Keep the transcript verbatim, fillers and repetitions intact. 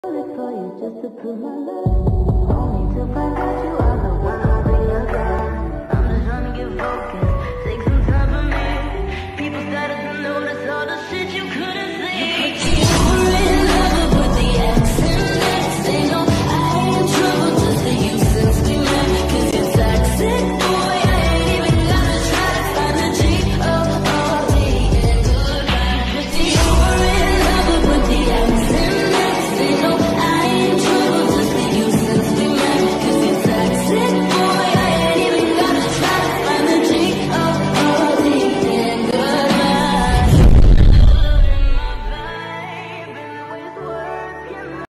For you just to prove my love, only to find out you are